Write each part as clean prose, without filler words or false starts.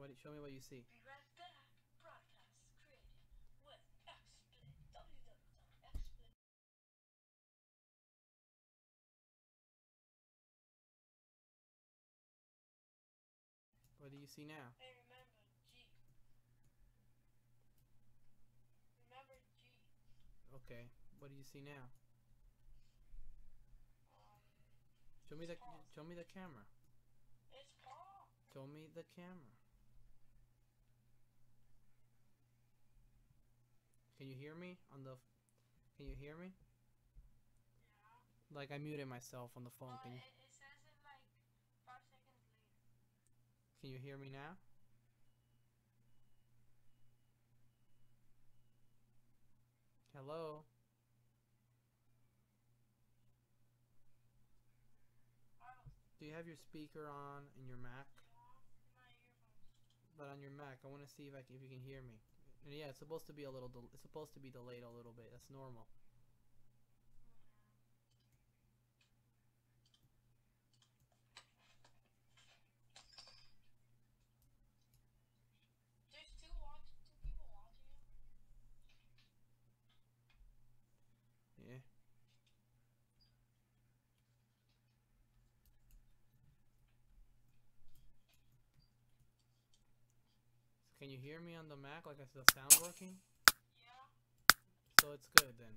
Show me what you see. Be right back. Broadcast created with XSplit. www.xsplit. What do you see now? Hey, remember G. Remember G. Okay. What do you see now? Um, Show me the pause. show me the camera. It's Paul. Show me the camera. Can you hear me on the? Can you hear me? Yeah. Like I muted myself on the phone. Well, Can you? it says it like 5 seconds later. Can you hear me now? Hello. Do you have your speaker on in your Mac? Yeah. My earphones. But on your Mac, I want to see if you can hear me. And yeah, it's supposed to be a little. It's supposed to be delayed a little bit. That's normal. There's two people watching you. Yeah. So can you hear me on the Mac? Like, is the sound working? Yeah. So it's good then.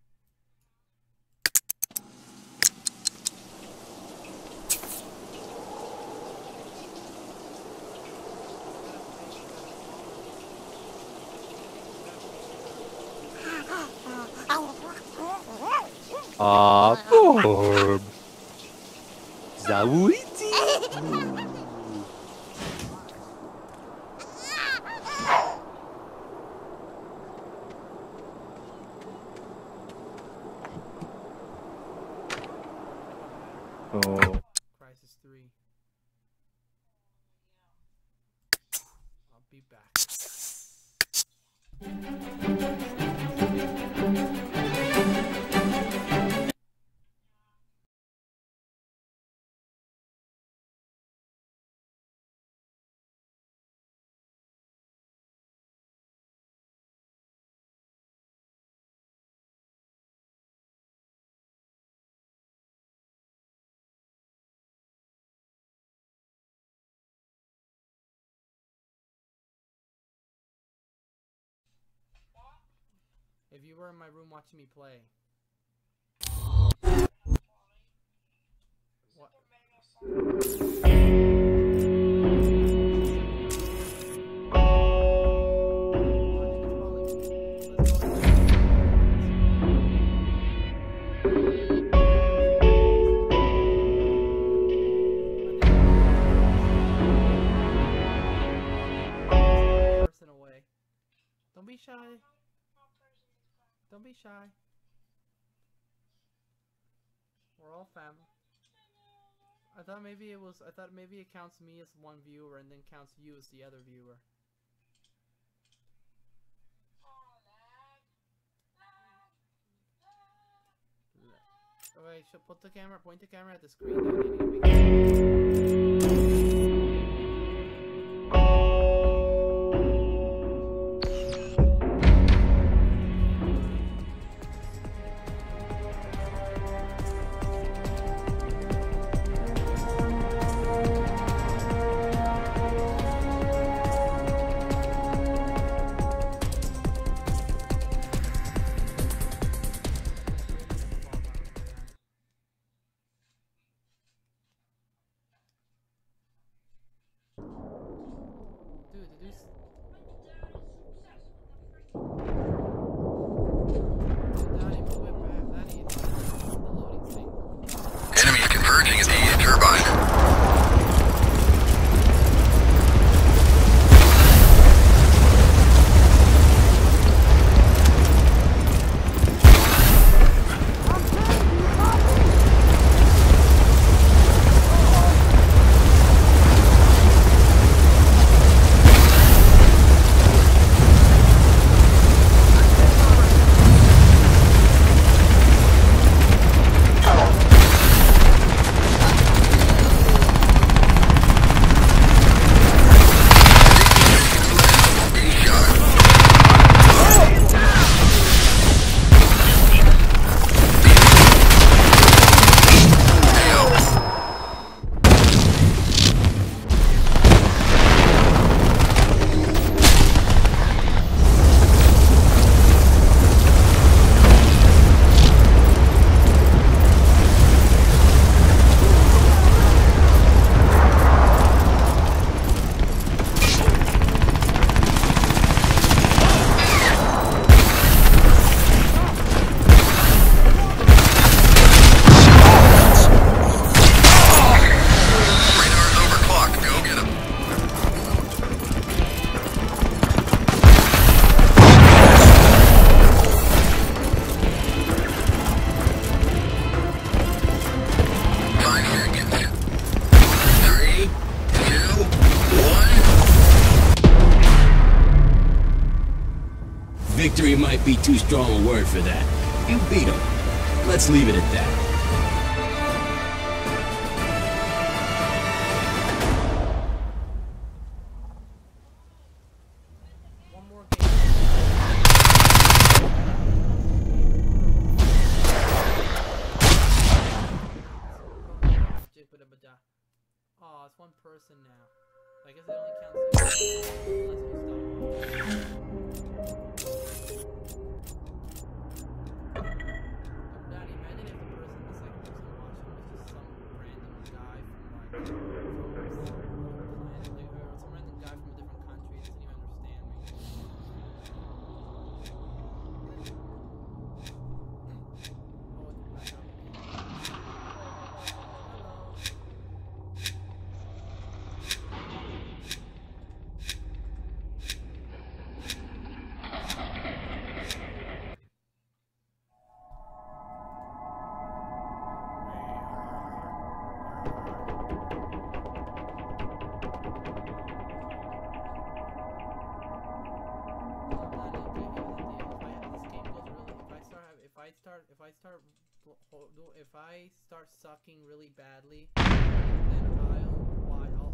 Bob. Zawiti. Oh. Crisis 3. I'll be back. If you were in my room watching me play. What? Person away. Don't be shy. Don't be shy. We're all family. I thought maybe it counts me as one viewer and then counts you as the other viewer. Okay, put the camera, point the camera at the screen. Victory might be too strong a word for that. You beat him. Let's leave it at that. One more game. Oh, it's one person now. I guess it only counts you. Unless Daddy, imagine if the second person watching was just some random guy from some random guy from a different country that doesn't even understand me. Oh, it's back up. If I start sucking really badly, then I'll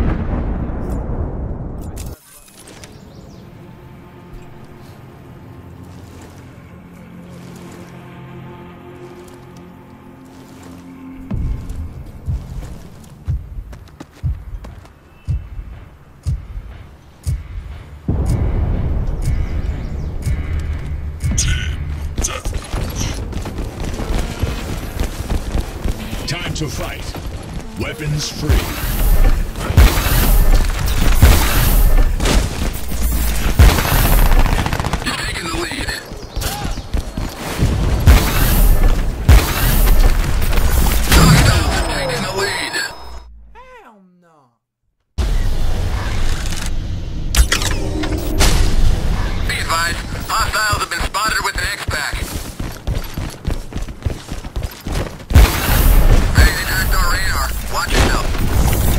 Time to fight. Weapons free. Taking the lead. Taking the lead. Hell no. Be advised, hostiles have been spotted with an X-Pack. Hey, they tracked our radar. Watch yourself.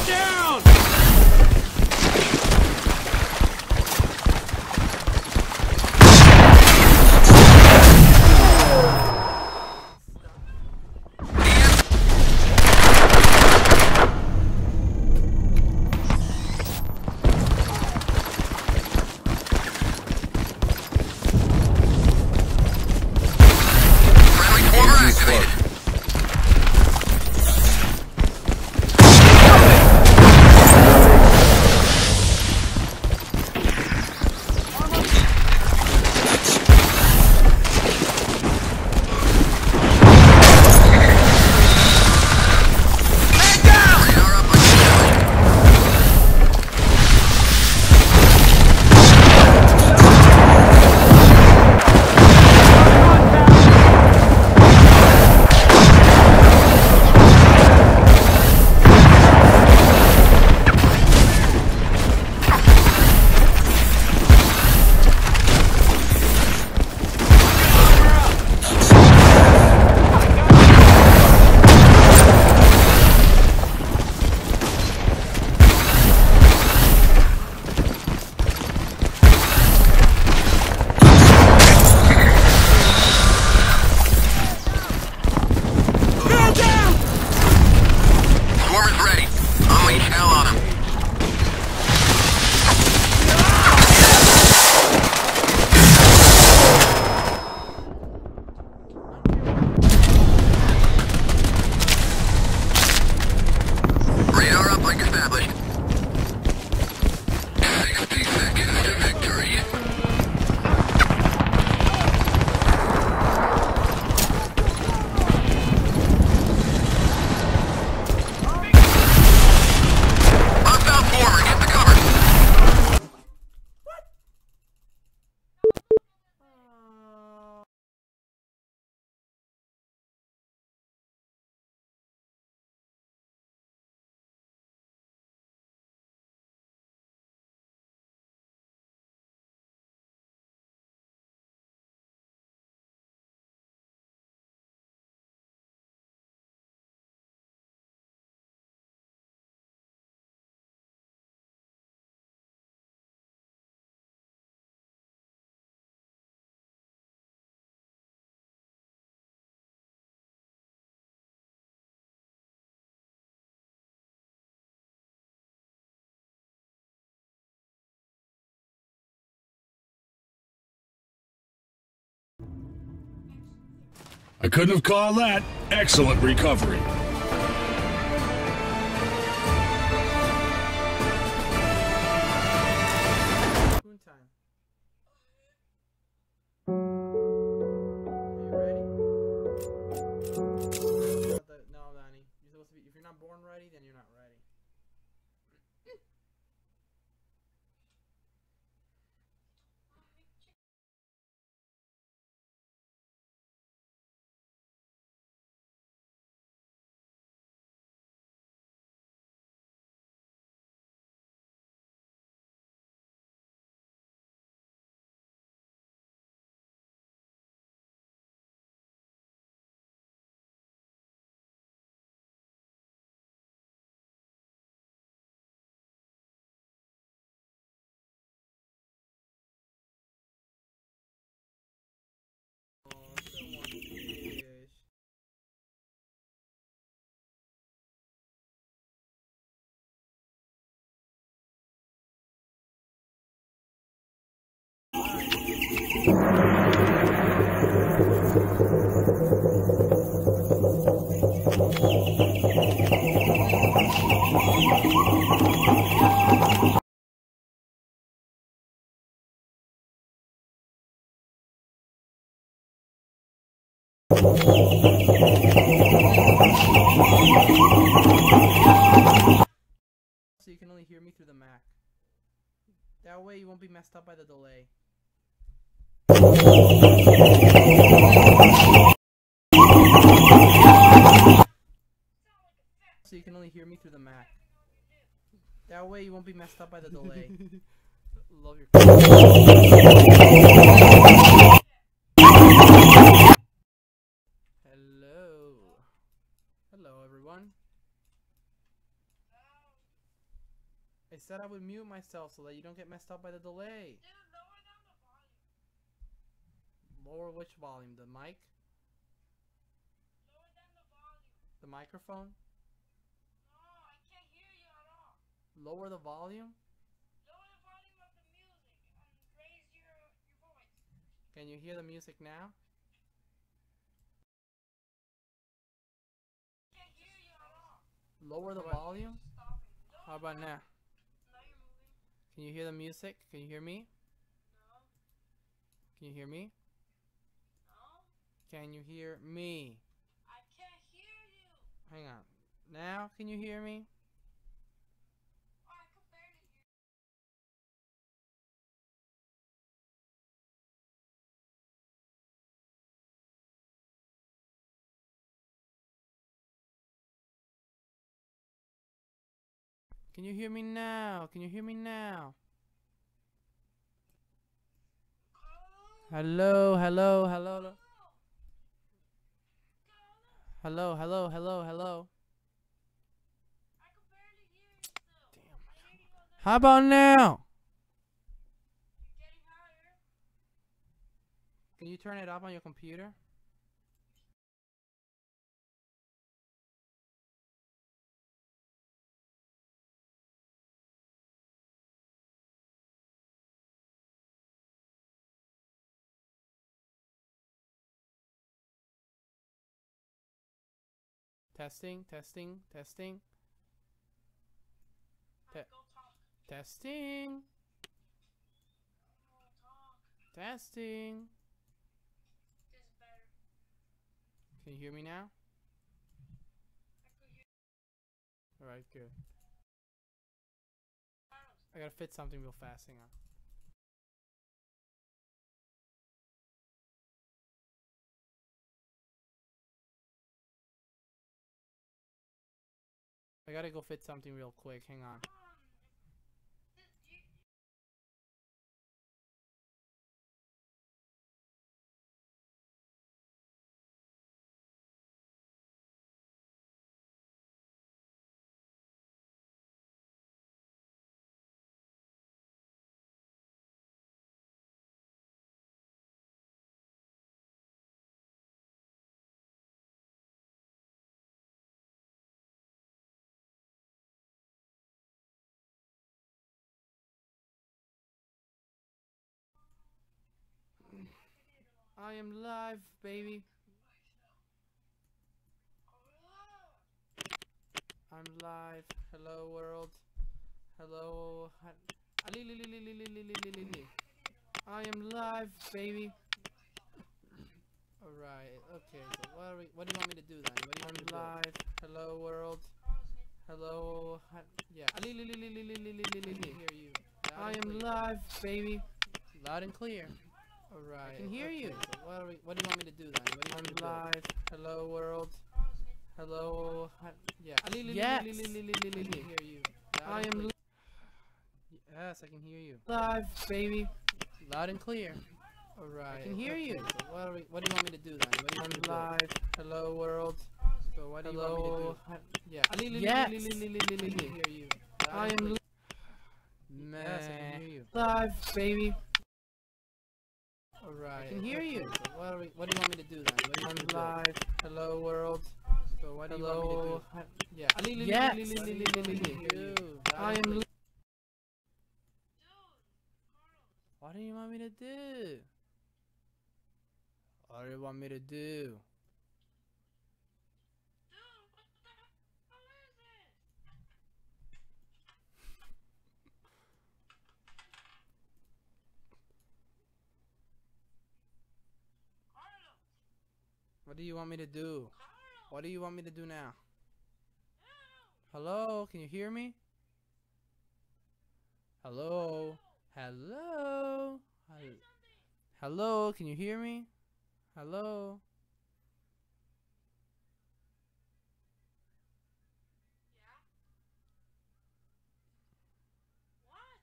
down! Friendly quarter activated. Radar up like established. Swarm is ready. Unleash hell on him. Radar up like established. 60 seconds to victory. Hostile swarmer, get the cover. I couldn't have called that. Excellent recovery. Spoon time. Are you ready? No, Danny. You're supposed to be. If you're not born ready, then you're not ready. So you can only hear me through the Mac. That way you won't be messed up by the delay. So you can only hear me through the Mac. That way you won't be messed up by the delay. Love your Hello. Hello everyone. I said I would mute myself so that you don't get messed up by the delay. Dude, lower down the volume. Lower which volume? The mic? Lower down the volume. The microphone? No, I can't hear you at all. Lower the volume? Lower the volume of the music and raise your voice. Can you hear the music now? I can't hear you at all. Lower the volume? Stopping. How about now? Now you're moving. Can you hear the music? Can you hear me? No. Can you hear me? No. Can you hear me? I can't hear you. Hang on. Now, can you hear me? Oh, I can barely hear you. Can you hear me now? Can you hear me now? Hello, hello, hello. Hello, hello, hello, hello. I can barely hear you still. Damn. I hear you on the How about now? You're getting higher. Can you turn it up on your computer? Testing, testing, testing, Alright, go talk. testing, Go talk. testing. This is better. Can you hear me now? I could hear Alright, good. Carlos. I gotta fit something real fast, hang on. I gotta go fit something real quick, hang on. I am live, baby. I'm live. Hello, world. Hello. I am live, baby. Alright, okay. So what do you want me to do then? What do you want me to do? Live. Hello, world. Hello. Yeah. Hear you. I am live, baby. Loud and clear. Alright. I can hear you. So what do you want me to do then? What do you want me to do? Live. Hello, world. Hello. Yeah. Yes. Hear you. I am. Yes, I can hear you. Live, baby. Loud and clear. Alright. I can hear you. So what do you want me to do then? What do you want me to do? Live. Hello, world. So what do you want me to do? Yeah. Yes. Hear you. I am. Man. Yes, I can hear you. Live, baby. Alright. I can hear you. So what do you want me to do then? What do you want me to do? Live. Hello, world. So what do you want me to do? Yeah. Yes. Hear you. I am. Dude, Carlos. What do you want me to do? What do you want me to do? Dude, what the hell is it? Carlos. What do you want me to do? Carlos. What do you want me to do now? Help. Hello? Can you hear me? Hello? Hello? Say something. Hello? Can you hear me? Hello? Yeah? What?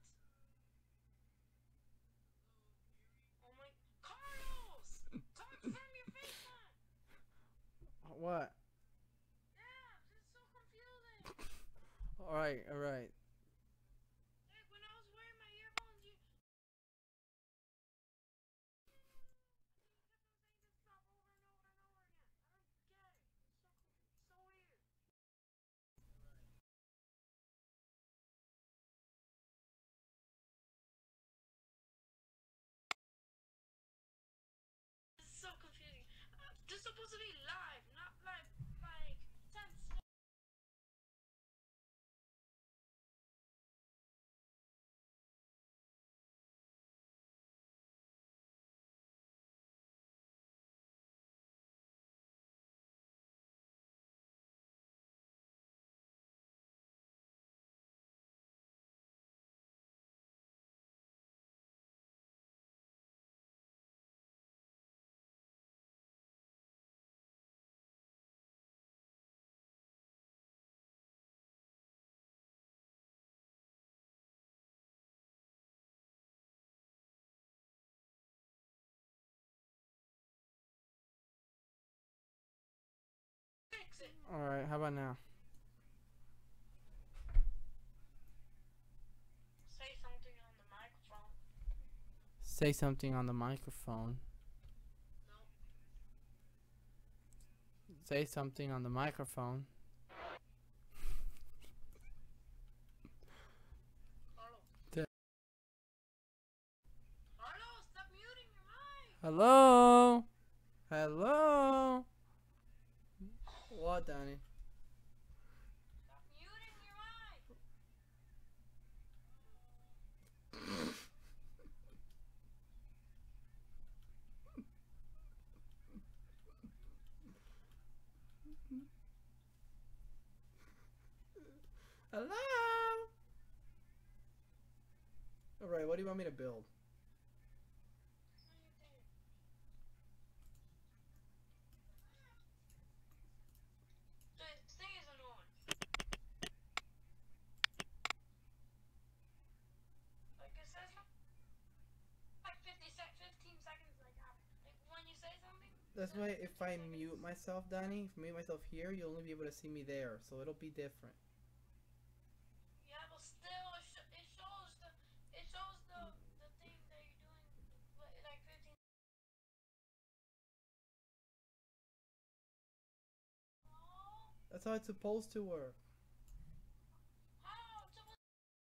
Oh my... Carlos! Talk from your FaceTime! What? Yeah, this is so confusing. Alright, alright. supposed to be live, not like 10 seconds. Fix it. Alright, how about now? Say something on the microphone. Say something on the microphone. No. Say something on the microphone. Hello. T- Hello, stop muting your mic. Hello? Hello? What, Danny? Stop muting your mic. Hello? Alright, what do you want me to build? This thing is annoying. Like it says like 15 seconds like when you say something. That's why if I mute myself, Danny, if I mute myself here, you'll only be able to see me there, so it'll be different. Yeah, but still, it shows the thing that you're doing like 15. Oh, That's how it's supposed to work. how? It's supposed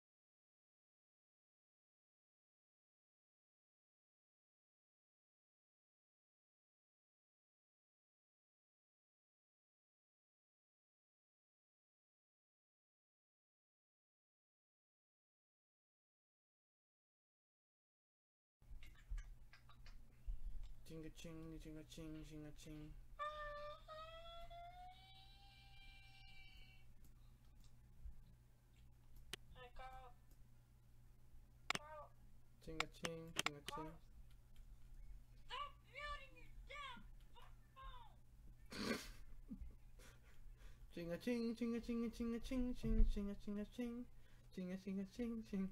Jinga ching, jinga ching, jinga ching. Hey, Carl. Carl, Jinga ching, jinga ching. stop muting your damn phone. Jinga ching, jinga jinga jinga ching, ching, jinga jinga ching. Jinga jinga ching, ching.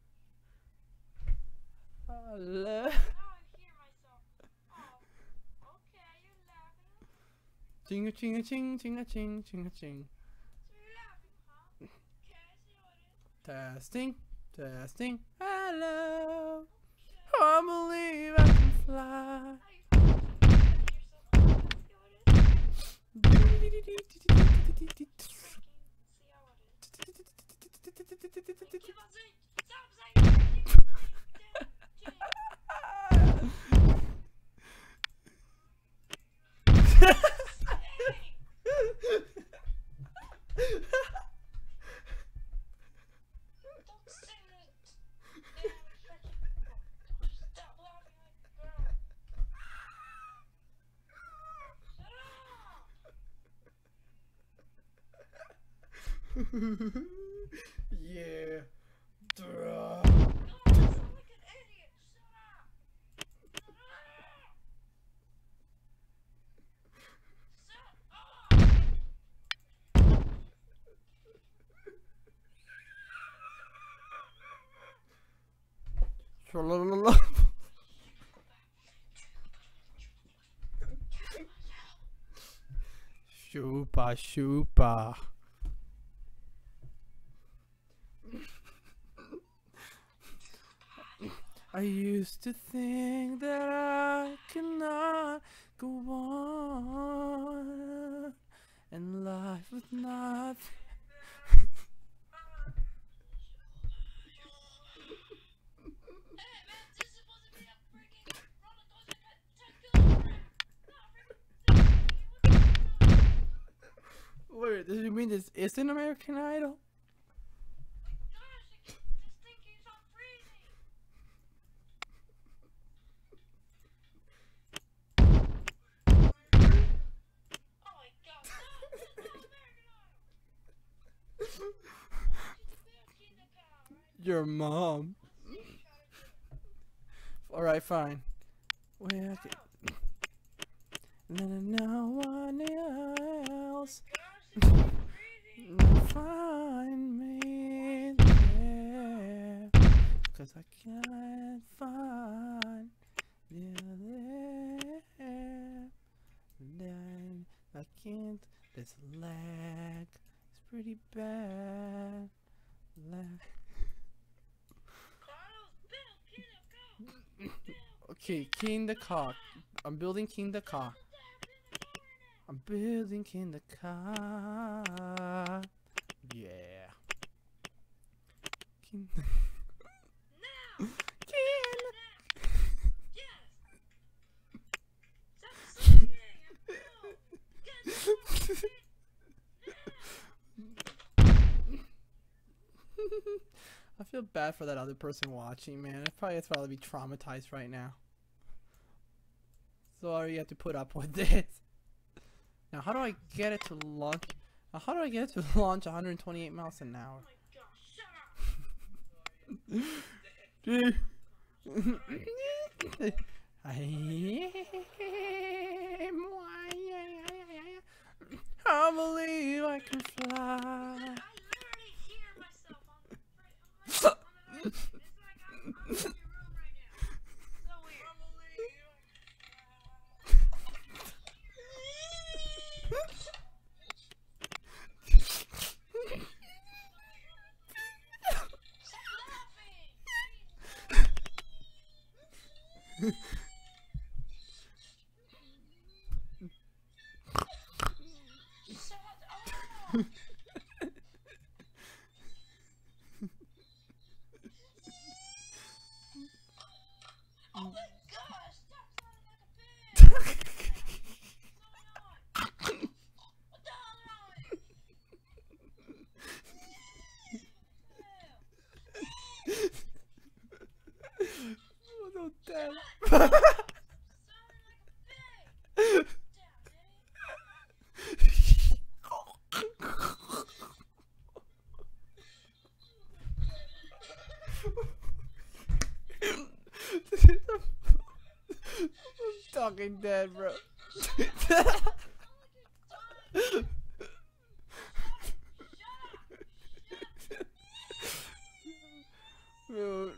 Hello? Now I hear myself. Oh, okay, you're laughing. Jinga jinga ching, jinga ching, jinga ching. So you're laughing, huh? Okay, I see what it is. Testing, testing. Hello. I believe I can fly. How you yourself? I see what it is. See how it is. Keep on saying. Stop saying. Don't sing it. Stop laughing like a girl. Shut up. Yeah. Duh. No, you sound like an idiot. Shut up. Shut up. Shut up. Tra-la-la-la. Shoopa, shoopa. I used to think that I could not go on in life with nothing. Hey man, this is supposed to be a freaking roller coaster at 10 kilograms. Not freaking mean this isn't American Idol? Gosh, this thing keeps on freezing. Oh my god, no, this is not American Idol. Your mom. Alright, fine. Where no one else find me there, 'cause I can't find you there. Then I can't. This lag is pretty bad. Lag. Okay, King the car. I'm building King the car. I'm building King the car. Yeah. King the King. I feel bad for that other person watching, man. It's probably be traumatized right now. Sorry you have to put up with this. Now how do I get it to launch? How do I get it to launch 128 miles an hour? I believe I can fly. It's like I'm in your room right now. So weird. Stop laughing! Shut up! Oh my gosh, stop sounding like a pig! What's going on? What the hell is wrong with you? Oh no, Dad. Sounding like a pig! I'm talking dead, bro. Bro.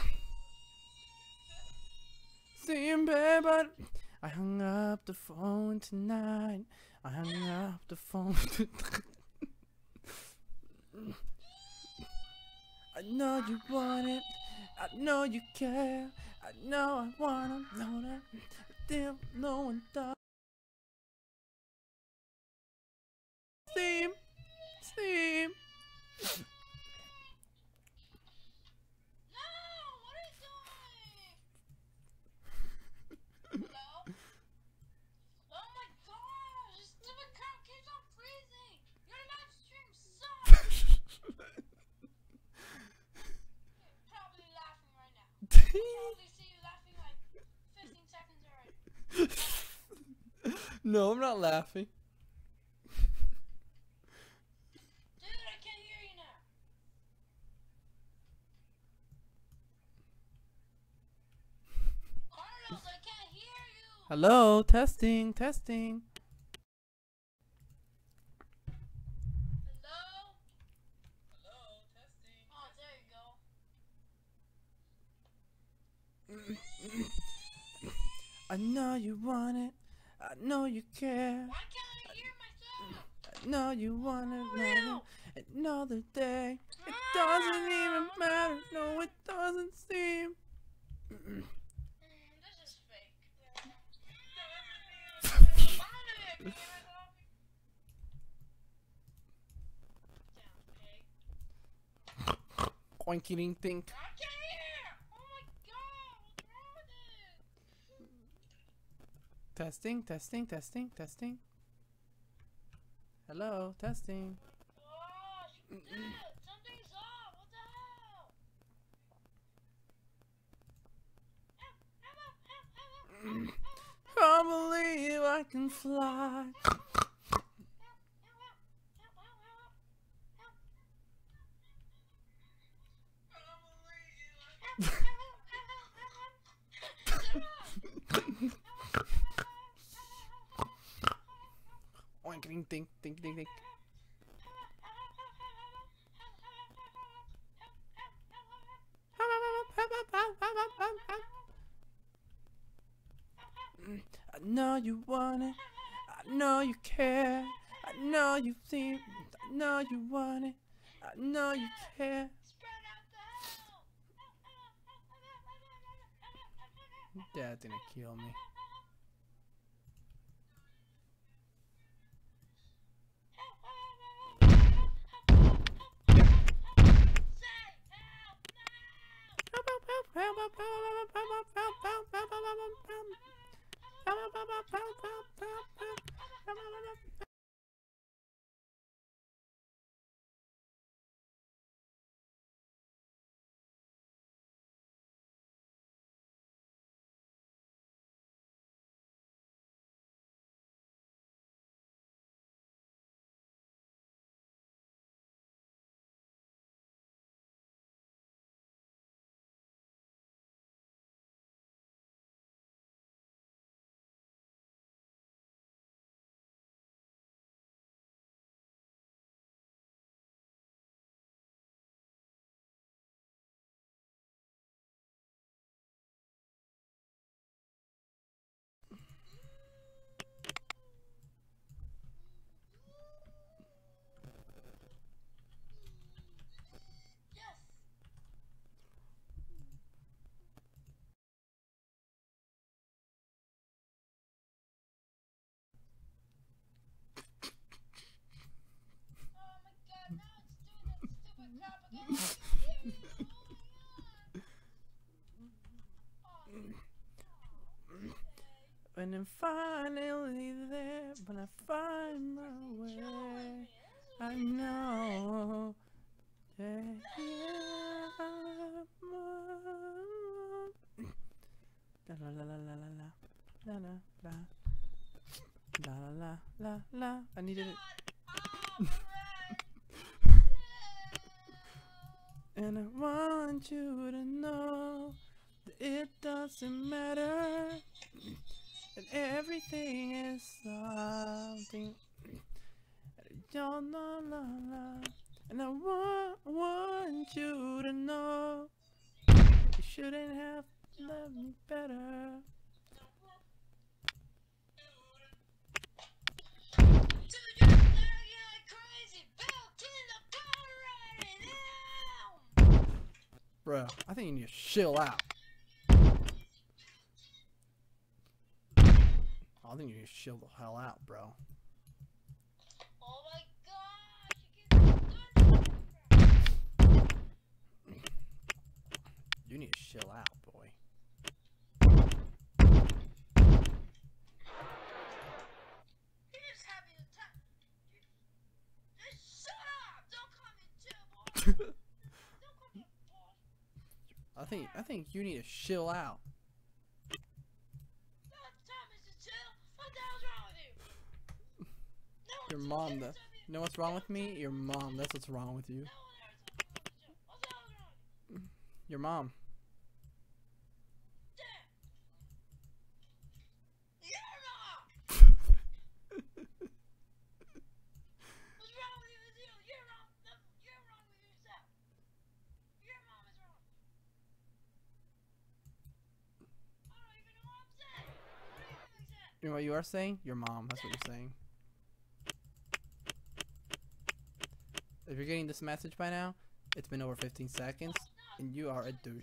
See him bad, but I hung up the phone tonight. I hung up the phone tonight. I know you want it. I know you care. I know I wanna know that. Still no one does. Steam. Steam. No! What are you doing? Hello? Oh my gosh! This stupid crap keeps on freezing! Your live stream sucks! You're probably laughing right now. I probably see you laughing like 15 seconds already. No, I'm not laughing. Dude, I can't hear you now. Carlos, I can't hear you! Hello, testing, testing. Hello? Hello, testing. Oh, there you go. I know you want it. I know you care. Why can't I hear myself? I know you want it now. Another day. It doesn't even matter. No, it doesn't seem. This is fake. I don't know if I can hear myself. Damn pig. Oinky dink think. I can't hear! Oh my god! What's wrong with it? Testing, testing, testing, testing. Hello, testing. something's off. What the hell? I believe I can fly. Oink, ding, ding, ding, ding, ding. I know you want it. I know you care. I know you think. I know you want it. I know you care. Spread out the hell. That didn't kill me. When I'm finally there, when I find my way, I know that la la la la la la la la la la la. I needed it. And I want you to know that it doesn't matter. And everything is something. La la la la. And I want you to know you shouldn't have loved me better. Bro, I think you need to chill out. I think you need to chill the hell out, bro. Oh my gosh, You need to chill out, boy. You're just having a time. Just shut up! Don't call me chill, boy. Don't call me a boy. I think you need to chill out. Your mom, you know what's wrong with me? Your mom, that's what's wrong with you. Your mom. What's wrong with you? You're wrong. You're wrong with yourself. Your mom is wrong. I don't even know what I'm saying. What are you saying? You know what you are saying? Your mom, that's what you're saying. If you're getting this message by now, it's been over 15 seconds, and you are a douche.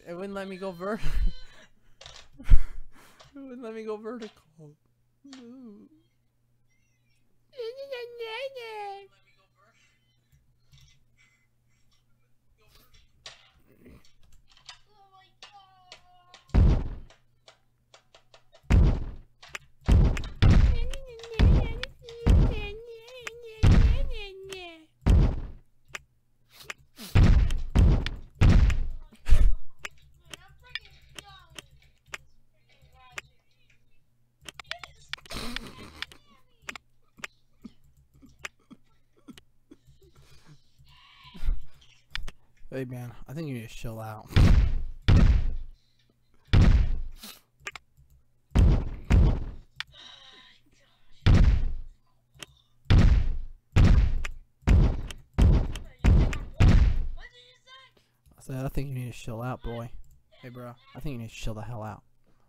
It wouldn't let me go It wouldn't let me go vertical. No. Hey man, I think you need to chill out. I said, I think you need to chill out, boy. Hey bro, I think you need to chill the hell out.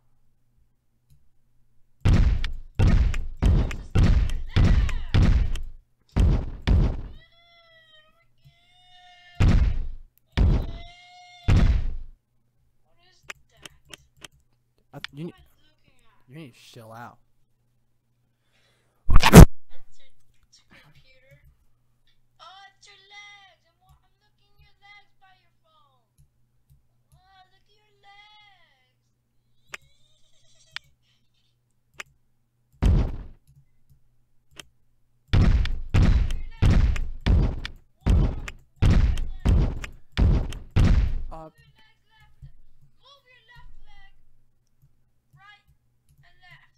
You need to chill out. Computer. Oh, it's your legs. I'm looking at your legs by your phone. Oh, look at your legs. Move your left leg. Right and left.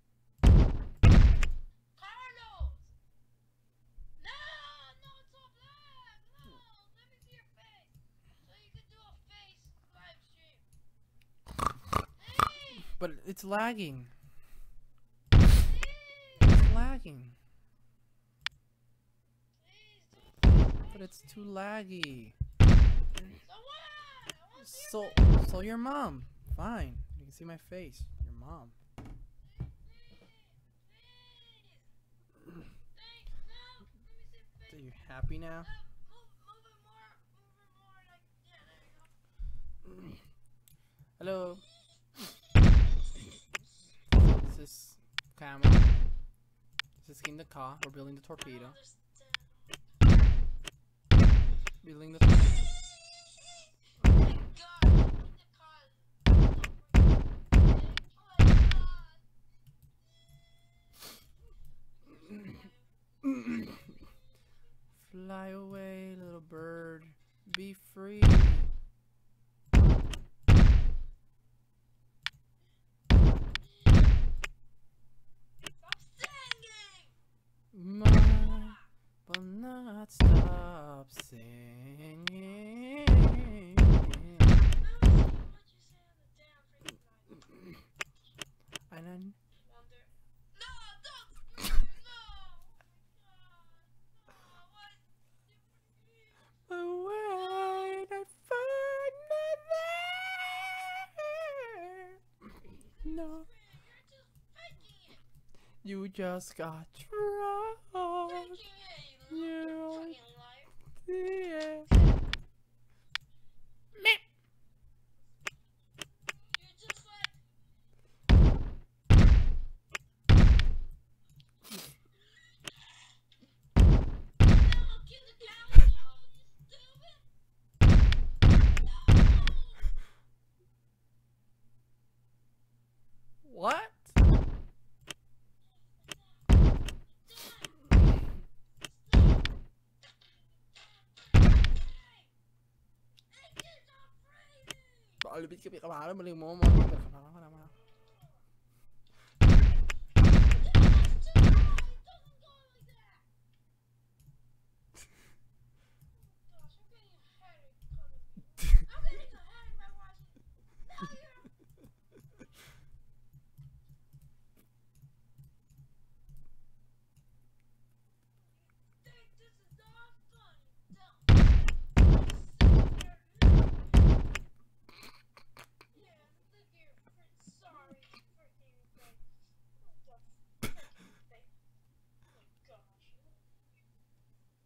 Carlos! No, it's off leg. No, let me see your face. So you can do a face live stream. Please, But it's lagging. please, It's lagging. please do a face. But it's too laggy. So what? I want to see your face. So your mom. Fine. You can see my face. Your mom. So you happy now? Hello. This is camera. This is in the car. We're building the torpedo. Building the torpedo. Fly away, little bird. Be free. But not stop singing. And then wait, I find no. You just got drunk. Yeah. What? Bảo biết cái báo đó mà liền muốn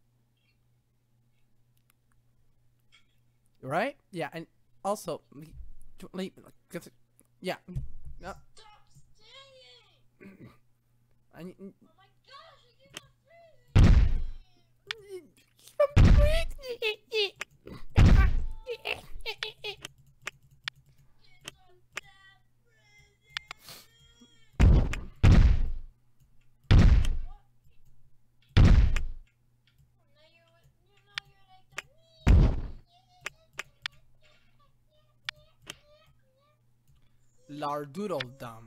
right? Yeah, and also Yeah. Yep. Stop staying! I need. Oh my gosh, I keep on freezing! It's so damn freezing! What? Now you're like the Lardoodledum.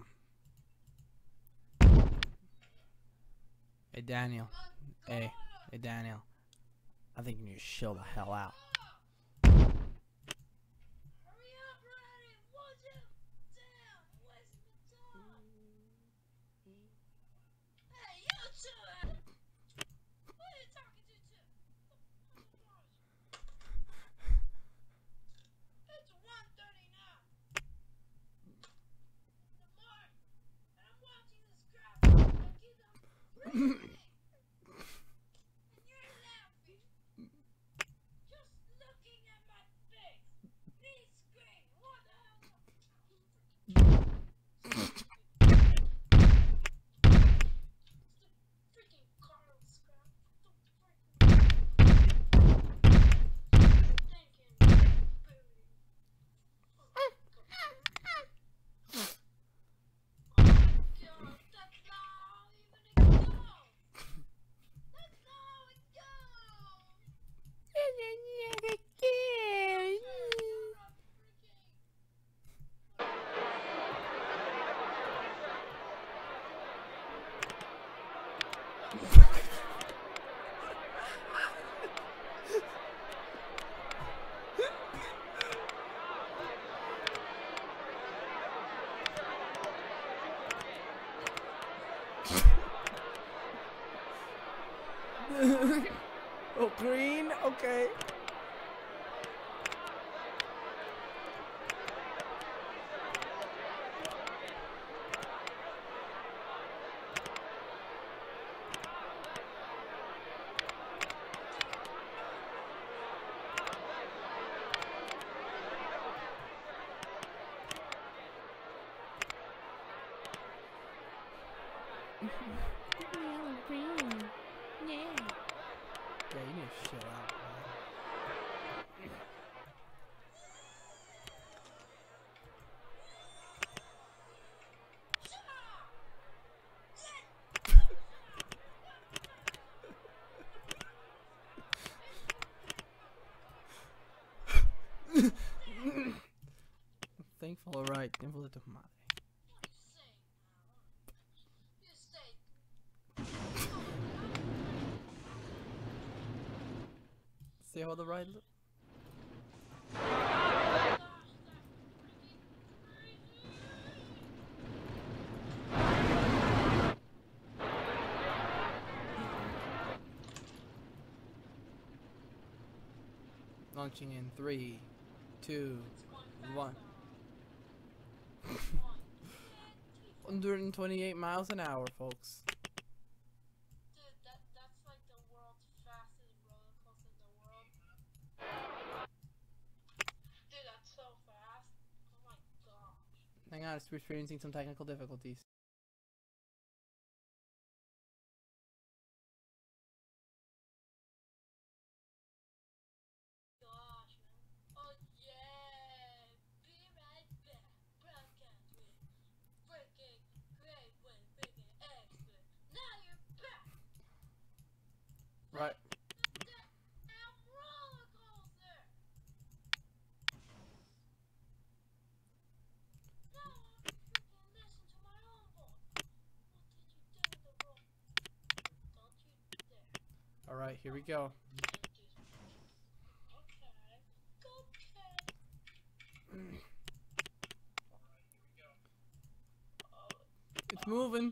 Hey Daniel. Hey Daniel. I think you need to chill the hell out. Hurry up already! Would you? Damn, wasting time! Hey, you two! Who are you talking to? It's 1:30 now. The mark, and I'm watching this crap. I keep on freezing. And you're laughing. Just looking at my face. Knee screen. What the hell? Freaking Carl scrap. Thinking booty. Oh my god, that's not how even it goes. That's not how it goes. Oh, green? Okay. Yeah, you need to chill out, man. Thankful, alright. Thankful to my. See how the ride look? Launching in 3, 2, 1. 128 miles an hour, folks. Dude, that's like the world's fastest roller coaster in the world. Dude, that's so fast. Oh my gosh. Hang on, we're experiencing some technical difficulties. Gosh, man. Oh yeah. Be right back. Broadcast with freaking great with freaking excellent. Now you're back. Right. Damn roller coaster. Now I freaking listen to my own voice. What did you do with the roll? Don't you dare. Alright, here we go. It's moving.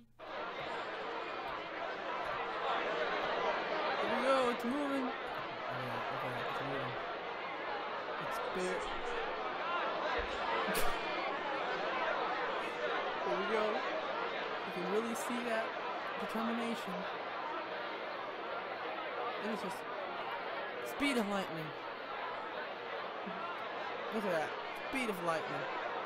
Here we go, it's moving. Okay, it's moving. It's big. Here we go. You can really see that determination. It is just speed of lightning. Look at that. Speed of lightning.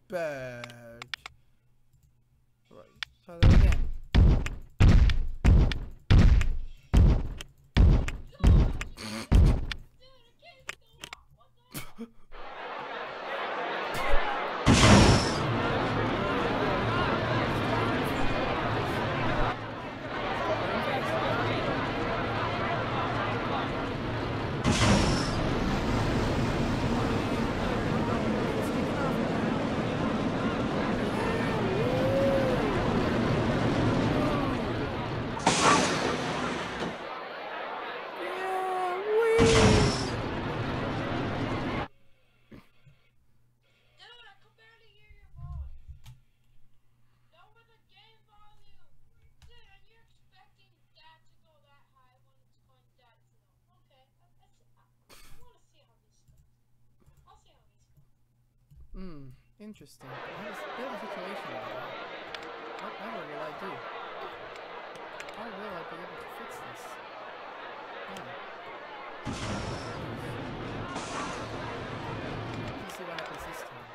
badge. Right. Try that again. Interesting. I have a situation like that. Whatever will I do? How will I be able to fix this? Let's see what happens this time.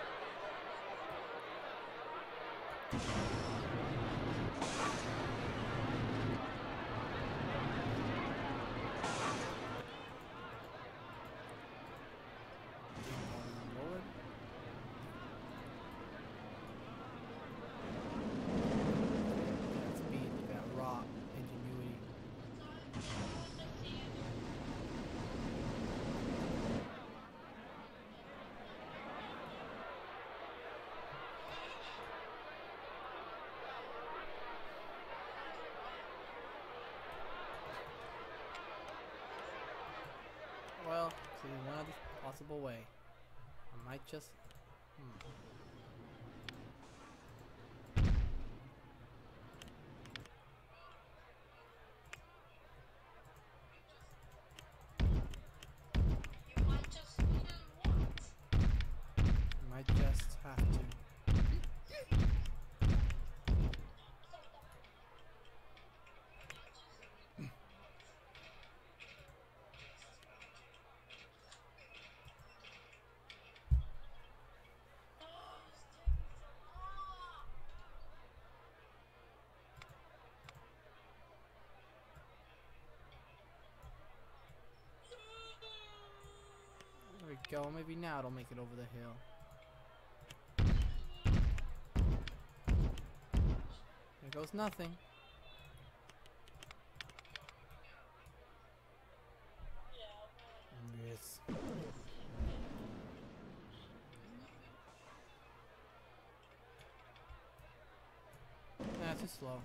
Well, see, one other possible way. I might just... might just have to. There we go, maybe now it'll make it over the hill. There goes nothing. Yes. Nah, too slow.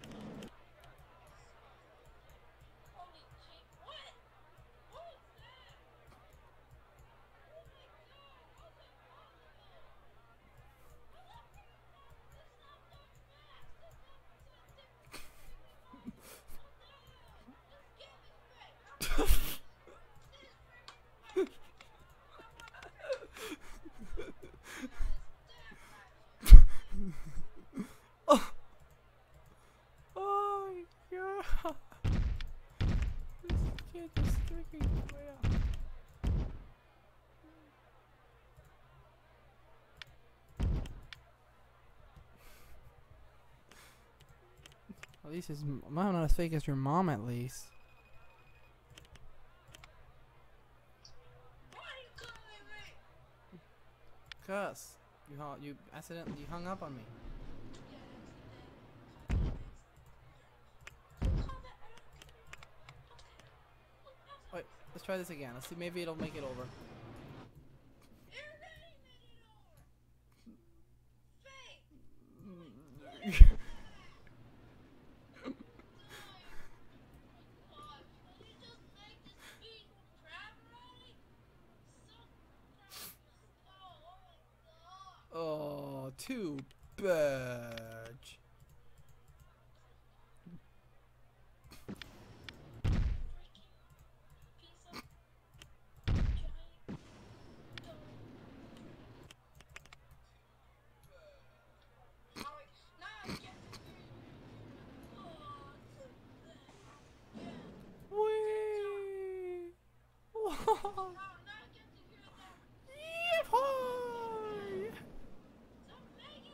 Oh my god! This kid is freaking way out. At least his mom not as fake as your mom, at least. Cuz you accidentally hung up on me. Wait, let's try this again. Let's see, maybe it'll make it over. Oh, too bad. Whee! Yippee!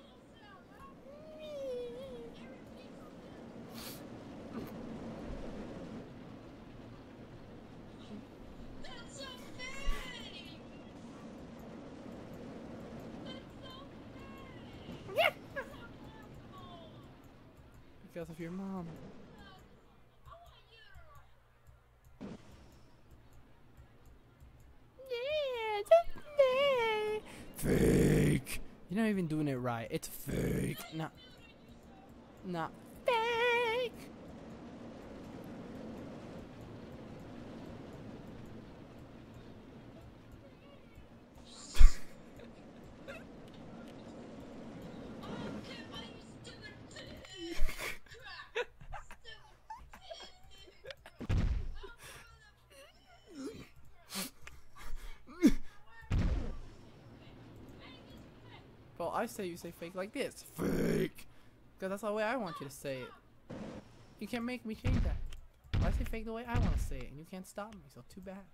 Because of your mom. Fake. You're not even doing it right. It's fake. Not fake. Well, I say you say fake like this. Fake. Because that's the way I want you to say it. You can't make me change that. I say fake the way I want to say it, and you can't stop me, so too bad.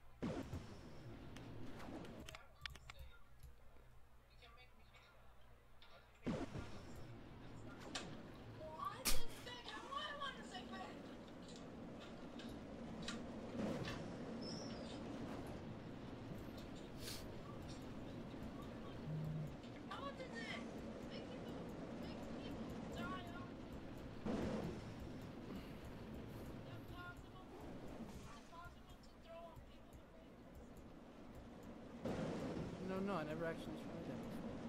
No, I never actually tried that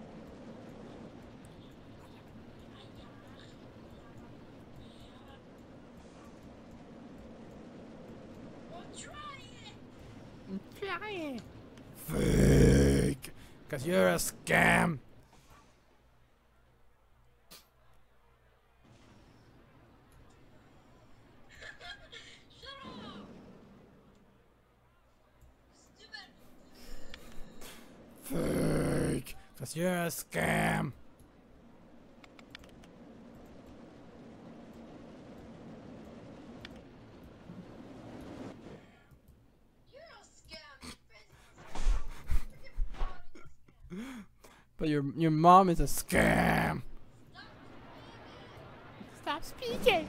before. Try it. Fake. Cause you're a scam. Fake. Cause you're a scam. But your mom is a scam. Stop speaking.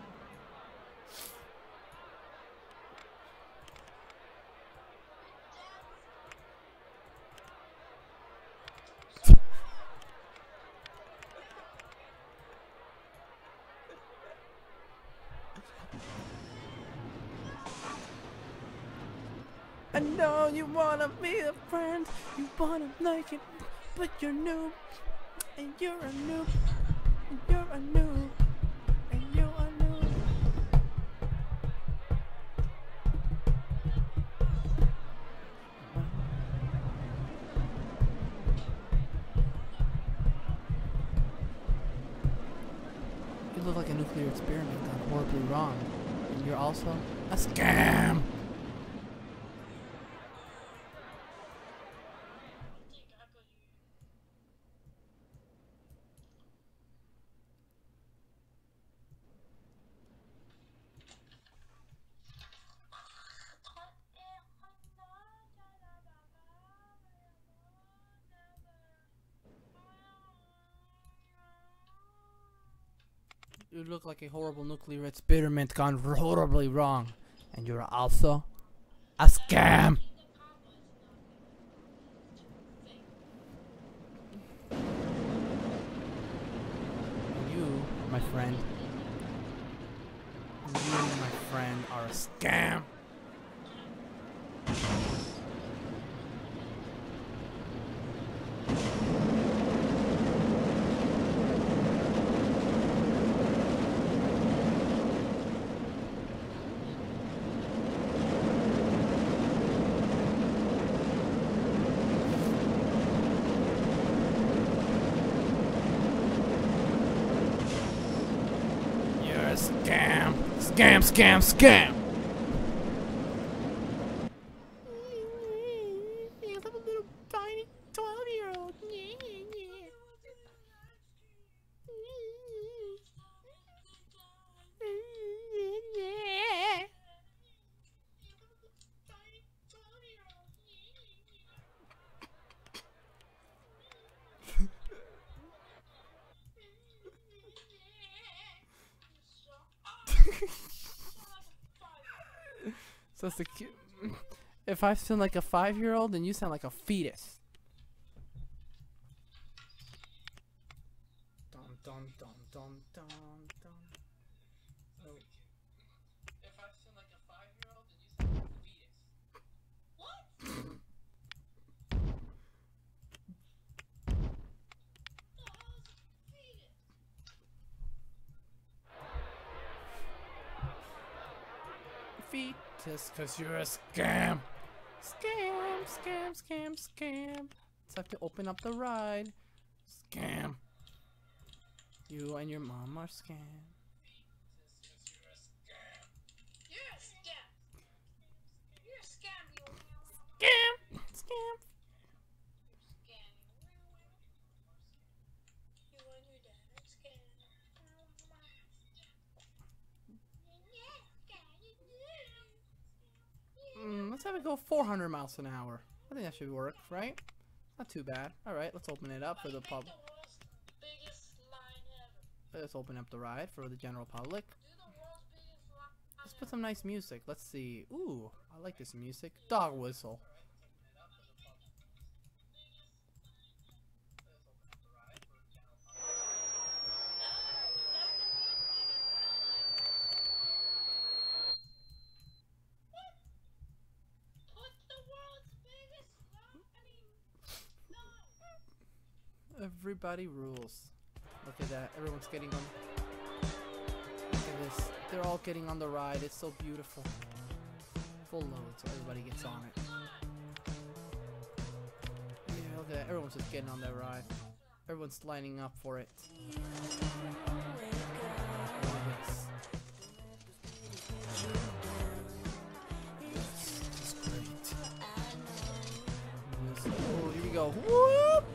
I know you wanna be a friend, you wanna like it, but you're new, and you're a noob, and you're a noob, and you're a noob. You look like a nuclear experiment gone horribly wrong, and you're also a scam. You look like a horrible nuclear experiment gone horribly wrong. And you're also a scam. You, my friend, are a scam. Scam! Scam, scam, scam! You have a little tiny 12-year-old. So it's the if I sound like a 5-year-old, then you sound like a fetus. Dun dun dun dun dun dun. Just cause you're a scam. Scam, scam, scam, scam. It's time to open up the ride. Scam. You and your mom are scam. You're a scam. You're a scam, you Scam. Scam. scam. You and your dad are scam. Let's have it go 400 miles an hour. I think that should work, right? Not too bad. Alright, let's open it up for the pub. Let's open up the ride for the general public. Let's put some nice music. Let's see. Ooh, I like this music. Dog whistle. Everybody rules. Look at that. Everyone's getting on. Look at this. They're all getting on the ride. It's so beautiful. Full load, so everybody gets on it. Yeah, look at that. Everyone's just getting on that ride. Everyone's lining up for it. Oh, yes. Yes, it's great. Yes. Oh, here we go. Whoop!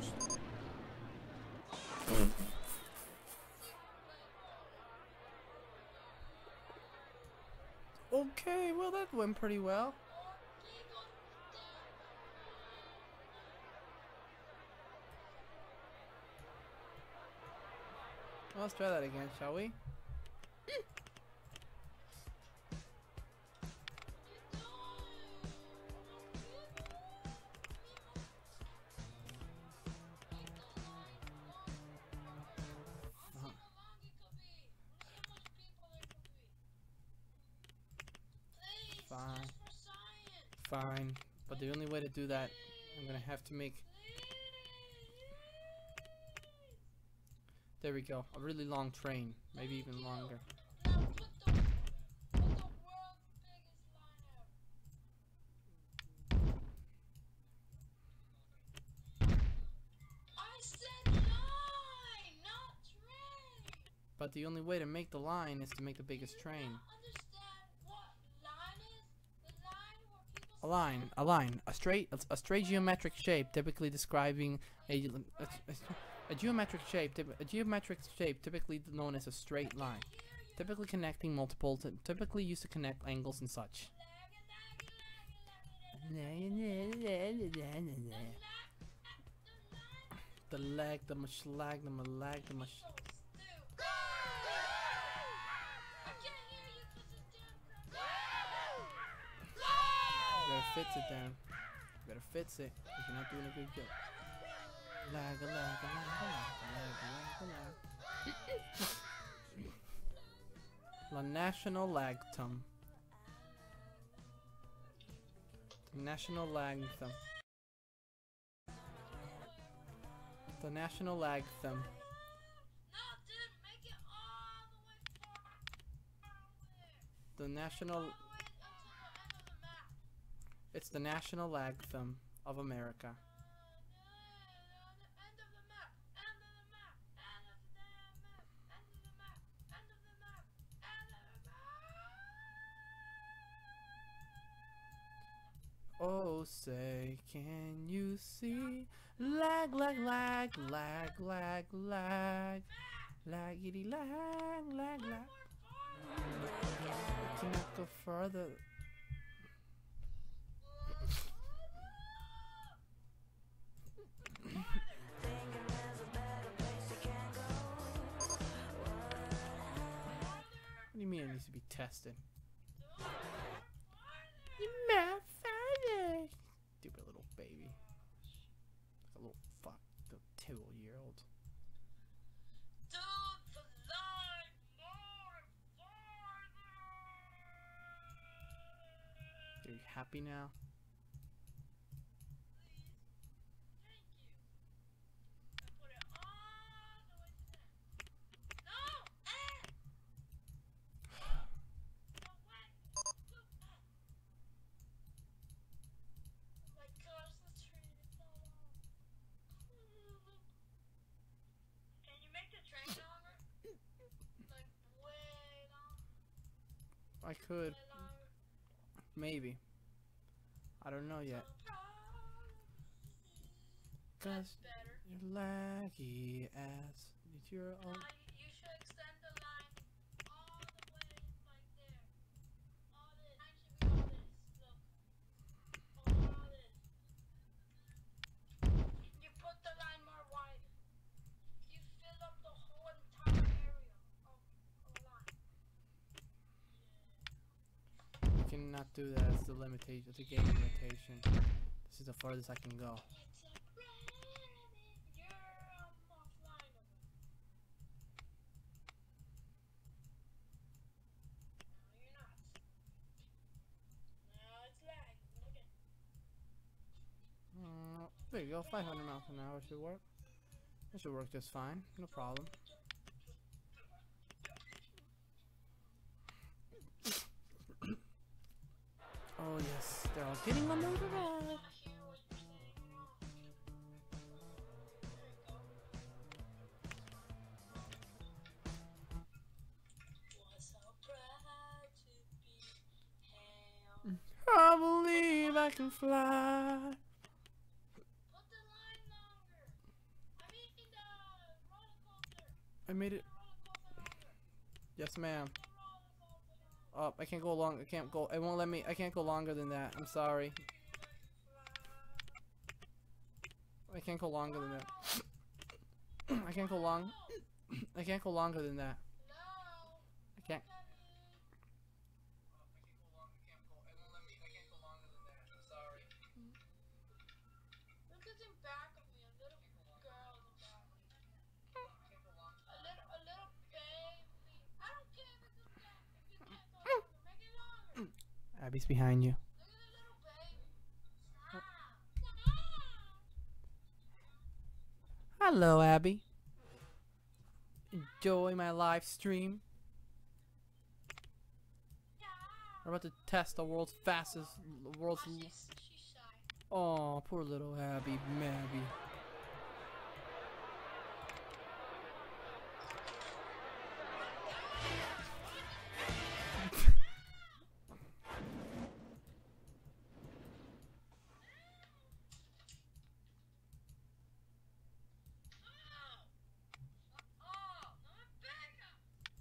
Okay, well that went pretty well. Well, let's try that again, shall we? Fine. Fine. But the only way to do that, I'm gonna have to make... There we go. A really long train. Maybe even longer. But the only way to make the line is to make the biggest train. A line, a straight geometric shape, typically describing a geometric shape typically known as a straight line, typically connecting multiple, typically used to connect angles and such. The lag, the maschlag, the malag, the mash. Better fix it then. Better fix it, because you're not doing a good job. Lag, lag, lag, lag, lag, lag. La National Lagtum. The National Lagtum. The National Lagtum. The National... It's the National Anthem of America. Oh, say, can you see? Lag, lag, lag, lag, lag, lag. Laggity lag, lag, lag. I cannot go further. What do you mean it needs to be tested? My father! Stupid little baby. Like a little fuck, the 2-year-old. Are you happy now? I could. Maybe. I don't know yet. Cause Better. your laggy ass needs your own. Now you should extend the line all the way like there. All this. Line should be all this. Look. All this. You put the line more wide. You fill up the whole entire area of line. You cannot do that. It's the limitation. It's a game limitation. This is the farthest I can go. It's a rabbit. You're offline of it. No, you're not. No, it's lagging. Look at There you go. 500 miles an hour should work. That should work just fine. No problem. Oh yes, they're all getting on the road. I hear what you're saying now. There you go. Was so proud to be held. I believe I can fly. Put the line longer. I mean the roller coaster. I made it. Roller coaster longer. Yes, ma'am. The roller coaster longer. Oh, I can't go long. I can't go. It won't let me. I can't go longer than that. I'm sorry. I can't go longer than that. I can't go long. I can't go longer than that. No. I can't. Look at in back of me, a little girl in the back. A little baby. I don't care if it's a cat. If you can't go longer, make it longer. Abby's behind you. Look at the little baby. Stop. Hello, Abby. Enjoy my live stream. We're about to test the world's fastest, She's shy. Oh, poor little Abby, Mabby. Oh, not back up.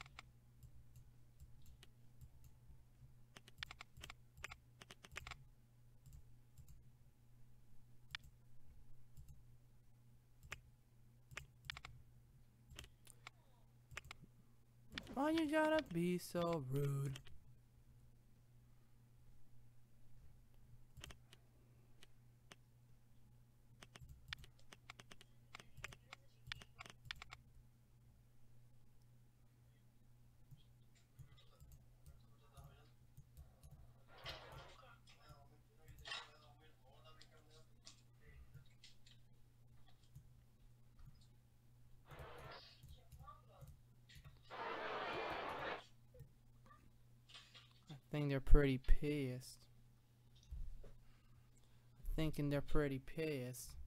Why you gotta be so rude? I think they're pretty pissed. Thinking they're pretty pissed.